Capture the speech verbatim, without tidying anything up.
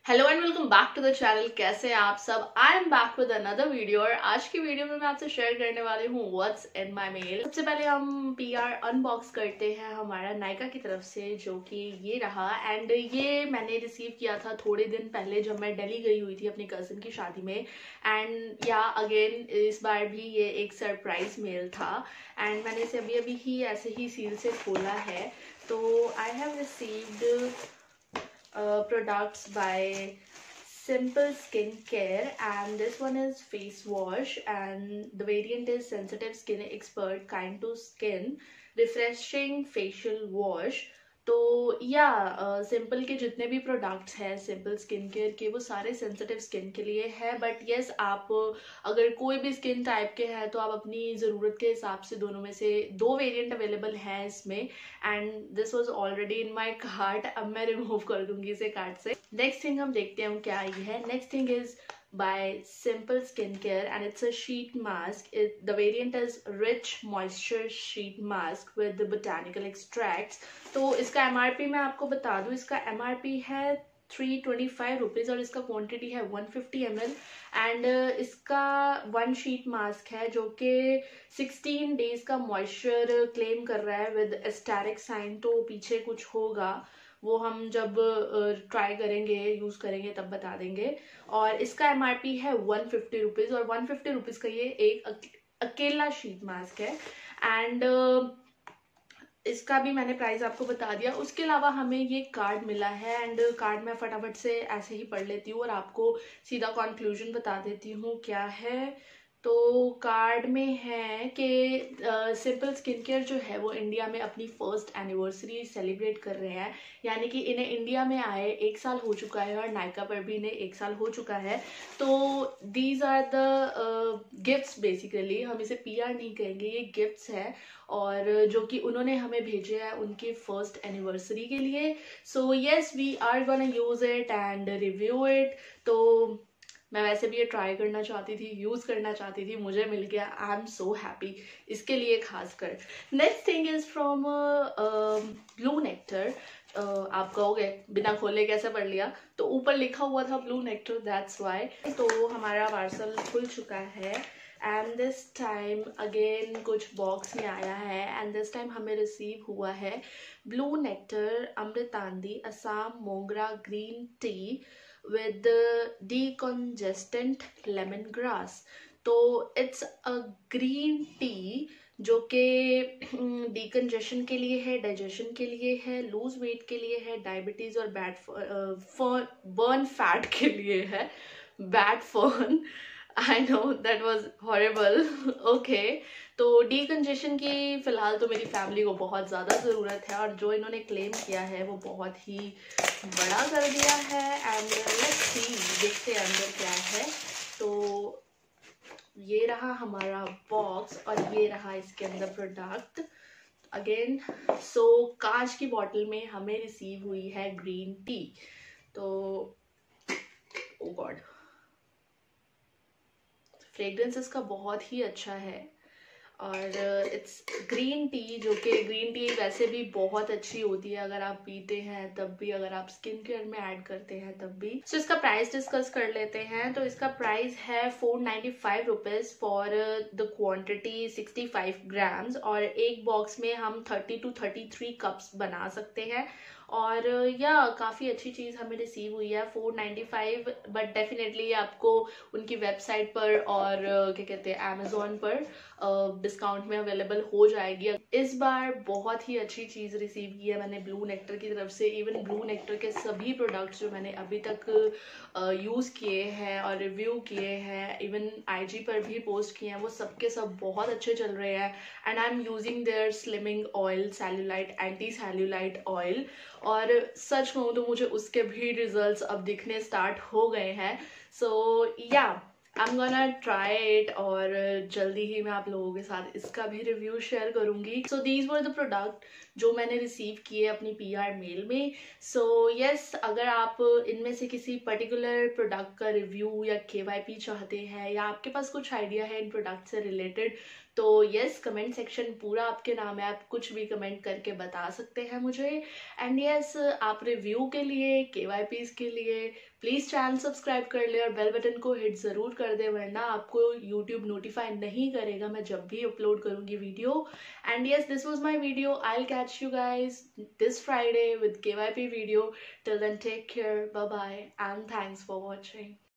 Hello and welcome back to the channel. कैसे हैं आप सब? I am back with another video और आज की वीडियो में मैं आपसे शेयर करने वाली हूँ व्हाट्स इन माय मेल। सबसे पहले हम पीआर अनबॉक्स करते हैं हमारा नायका की तरफ से, जो कि ये रहा। एंड ये मैंने रिसीव किया था थोड़े दिन पहले जब मैं दिल्ली गई हुई थी अपनी कजिन की शादी में। एंड या अगेन इस बार भी ये एक सरप्राइज मेल था एंड मैंने इसे अभी अभी ही ऐसे ही सील से खोला है। तो I have received Uh, products by Simple Skincare, and this one is Facewash and the variant is Sensitive Skin Expert Kind to Skin Refreshing Facial Wash। तो या सिंपल के जितने भी प्रोडक्ट्स हैं सिंपल स्किन केयर के, वो सारे sensitive skin के लिए है। बट यस, आप अगर कोई भी स्किन टाइप के हैं तो आप अपनी ज़रूरत के हिसाब से दोनों में से दो वेरिएंट अवेलेबल हैं इसमें। And this was already in my cart. अब मैं रिमूव कर दूंगी इसे कार्ट से। नेक्स्ट थिंग हम देखते हैं क्या ये है। Next thing is by Simple Skincare and it's a sheet mask. It, the variant is Rich Moisture Sheet Mask with the botanical extracts। तो इसका एमआरपी मैं आपको बता दूं, इसका एमआरपी है थ्री ट्वेंटी फाइव रुपीज़ और इसका क्वांटिटी है one fifty M L. And इसका वन शीट मास्क है जो कि सिक्सटीन डेज का मॉइस्चर क्लेम कर रहा है विद एस्टेरिक साइन। तो पीछे कुछ होगा, वो हम जब ट्राई करेंगे यूज करेंगे तब बता देंगे। और इसका एमआरपी है वन फिफ्टी रुपीज और वन फिफ्टी रुपीज का ये एक अकेला शीट मास्क है। एंड इसका भी मैंने प्राइस आपको बता दिया। उसके अलावा हमें ये कार्ड मिला है एंड कार्ड मैं फटाफट से ऐसे ही पढ़ लेती हूँ और आपको सीधा कंक्लूजन बता देती हूँ क्या है। तो कार्ड में है कि सिंपल स्किन केयर जो है वो इंडिया में अपनी फर्स्ट एनिवर्सरी सेलिब्रेट कर रहे हैं, यानी कि इन्हें इंडिया में आए एक साल हो चुका है और नायका पर भी इन्हें एक साल हो चुका है। तो these are the gifts basically, हम इसे पीआर नहीं कहेंगे, ये गिफ्ट्स हैं और जो कि उन्होंने हमें भेजे हैं उनके फर्स्ट एनिवर्सरी के लिए। So yes, we are gonna use it and review it. तो मैं वैसे भी ये ट्राई करना चाहती थी, यूज करना चाहती थी, मुझे मिल गया। आई एम सो हैप्पी इसके लिए खासकर। Next thing is from Blue Nectar. आप कहोगे बिना खोले कैसे पढ़ लिया, तो ऊपर लिखा हुआ था ब्लू नेक्टर, दैट्स वाई। तो हमारा पार्सल खुल चुका है एंड दिस टाइम अगेन कुछ बॉक्स में आया है एंड दिस टाइम हमें रिसीव हुआ है ब्लू नेक्टर अमृतांदी Assam Mogra green tea with the decongestant lemongrass। तो इट्स अ ग्रीन टी जो कि डिकंजेशन के लिए है, डाइजेशन के लिए है, लूज वेट के लिए है, डायबिटीज और बैड बर्न फैट के लिए है। Bad fern, I know that was horrible. Okay, तो डीकंजेशन की फिलहाल तो मेरी फैमिली को बहुत ज़्यादा ज़रूरत है और जो इन्होंने क्लेम किया है वो बहुत ही बड़ा कर दिया है। एंड लेट्स सी, देखते हैं अंदर क्या है। तो ये रहा हमारा बॉक्स और ये रहा इसके अंदर प्रोडक्ट अगेन। सो कांच की बॉटल में हमें रिसीव हुई है ग्रीन टी। तो ओ गॉड, फ्रेग्रेंस इसका बहुत ही अच्छा है और इट्स ग्रीन टी, जो कि ग्रीन टी वैसे भी बहुत अच्छी होती है अगर आप पीते हैं तब भी, अगर आप स्किन केयर में ऐड करते हैं तब भी। सो so, इसका प्राइस डिस्कस कर लेते हैं। तो इसका प्राइस है four ninety five rupees for the quantity sixty five grams और एक बॉक्स में हम thirty two thirty three cups बना सकते हैं। और या काफ़ी अच्छी चीज़ हमें रिसीव हुई है four ninety five, but definitely आपको उनकी वेबसाइट पर और क्या कहते हैं अमेजोन पर डिस्काउंट में अवेलेबल हो जाएगी। इस बार बहुत ही अच्छी चीज़ रिसीव की है मैंने ब्लू नेक्टर की तरफ से। इवन ब्लू नेक्टर के सभी प्रोडक्ट्स जो मैंने अभी तक यूज़ किए हैं और रिव्यू किए हैं, इवन आईजी पर भी पोस्ट किए हैं, वो सब के सब बहुत अच्छे चल रहे हैं। And I am using their slimming oil, cellulite anti cellulite oil, और सच कहूँ तो मुझे उसके भी रिजल्ट्स अब दिखने स्टार्ट हो गए हैं। So yeah I am gonna try it और जल्दी ही मैं आप लोगों के साथ इसका भी रिव्यू शेयर करूंगी। So these were the product जो मैंने रिसीव किए अपनी पीआर मेल में। सो so, यस yes, अगर आप इनमें से किसी पर्टिकुलर प्रोडक्ट का रिव्यू या केवाईपी चाहते हैं या आपके पास कुछ आइडिया है इन प्रोडक्ट से रिलेटेड, तो यस, कमेंट सेक्शन पूरा आपके नाम है, आप कुछ भी कमेंट करके बता सकते हैं मुझे। एंड यस, आप रिव्यू के लिए, केवाईपीज के लिए प्लीज चैनल सब्सक्राइब कर ले और बेल बटन को हिट जरूर कर दे, वरना आपको यूट्यूब नोटिफाई नहीं करेगा मैं जब भी अपलोड करूंगी video. And yes, this was my video, I will catch you guys this Friday with KYP video. Till then take care, bye bye and thanks for watching.